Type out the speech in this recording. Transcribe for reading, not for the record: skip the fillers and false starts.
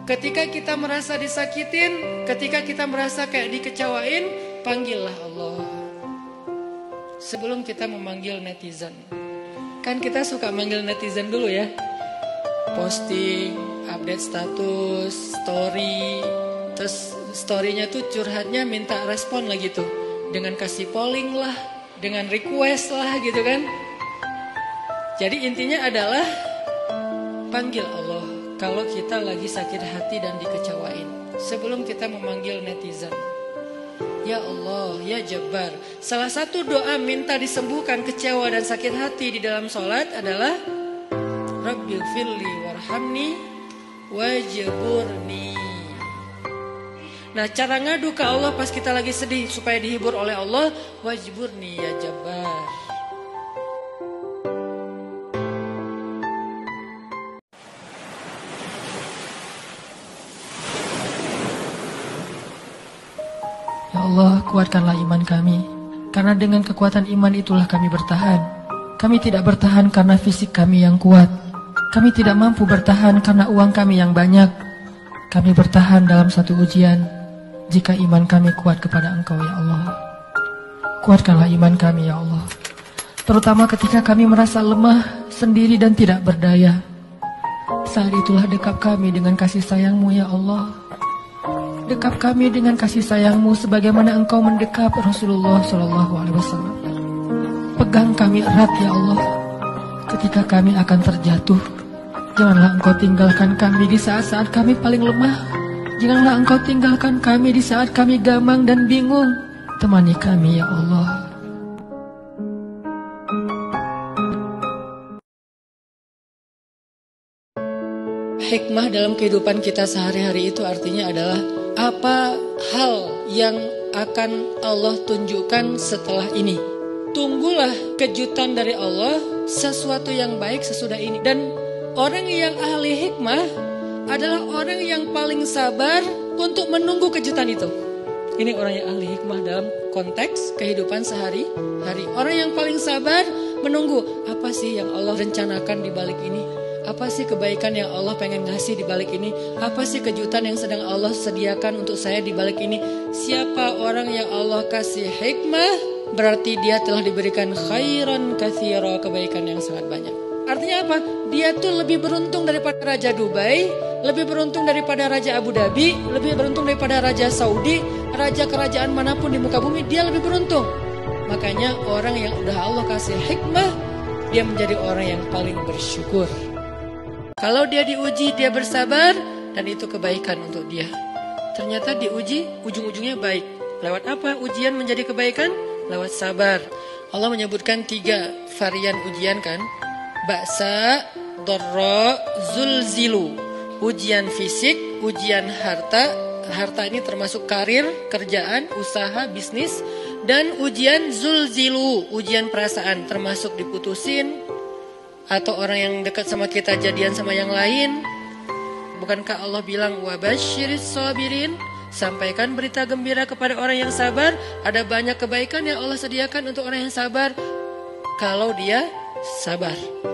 Ketika kita merasa disakitin, ketika kita merasa kayak dikecewain, panggillah Allah. Sebelum kita memanggil netizen. Kan kita suka manggil netizen dulu ya. Posting, update status, story. Terus storynya tuh curhatnya minta respon lah gitu. Dengan kasih polling lah, dengan request lah gitu kan. Jadi intinya adalah panggil Allah kalau kita lagi sakit hati dan dikecewain. Sebelum kita memanggil netizen. Ya Allah, ya Jabbar. Salah satu doa minta disembuhkan kecewa dan sakit hati di dalam sholat adalah Rabbighfirli warhamni wajburni. Nah, cara ngadu ke Allah pas kita lagi sedih supaya dihibur oleh Allah, wajburni ya Jabbar. Ya Allah, kuatkanlah iman kami. Karena dengan kekuatan iman itulah kami bertahan. Kami tidak bertahan karena fisik kami yang kuat. Kami tidak mampu bertahan karena uang kami yang banyak. Kami bertahan dalam satu ujian jika iman kami kuat kepada Engkau ya Allah. Kuatkanlah iman kami ya Allah. Terutama ketika kami merasa lemah, sendiri dan tidak berdaya. Saat itulah dekap kami dengan kasih sayang-Mu ya Allah. Dekap kami dengan kasih sayang-Mu sebagaimana Engkau mendekap Rasulullah SAW. Pegang kami erat ya Allah. Ketika kami akan terjatuh, janganlah Engkau tinggalkan kami di saat-saat kami paling lemah. Janganlah Engkau tinggalkan kami di saat kami gamang dan bingung. Temani kami ya Allah. Hikmah dalam kehidupan kita sehari-hari itu artinya adalah apa hal yang akan Allah tunjukkan setelah ini. Tunggulah kejutan dari Allah, sesuatu yang baik sesudah ini. Dan orang yang ahli hikmah adalah orang yang paling sabar untuk menunggu kejutan itu. Ini orang yang ahli hikmah dalam konteks kehidupan sehari-hari. Orang yang paling sabar menunggu, apa sih yang Allah rencanakan di balik ini? Apa sih kebaikan yang Allah pengen ngasih di balik ini? Apa sih kejutan yang sedang Allah sediakan untuk saya di balik ini? Siapa orang yang Allah kasih hikmah, berarti dia telah diberikan khairan katsira, kebaikan yang sangat banyak. Artinya apa? Dia tuh lebih beruntung daripada Raja Dubai, lebih beruntung daripada Raja Abu Dhabi, lebih beruntung daripada Raja Saudi, Raja kerajaan manapun di muka bumi, dia lebih beruntung. Makanya orang yang udah Allah kasih hikmah, dia menjadi orang yang paling bersyukur. Kalau dia diuji, dia bersabar, dan itu kebaikan untuk dia. Ternyata diuji, ujung-ujungnya baik. Lewat apa ujian menjadi kebaikan? Lewat sabar. Allah menyebutkan 3 varian ujian kan. Ba'sa, dharra, zulzilu. Ujian fisik, ujian harta. Harta ini termasuk karir, kerjaan, usaha, bisnis. Dan ujian zulzilu, ujian perasaan, termasuk diputusin. Atau orang yang dekat sama kita jadian sama yang lain. Bukankah Allah bilang wabasyiris sabirin, sampaikan berita gembira kepada orang yang sabar. Ada banyak kebaikan yang Allah sediakan untuk orang yang sabar kalau dia sabar.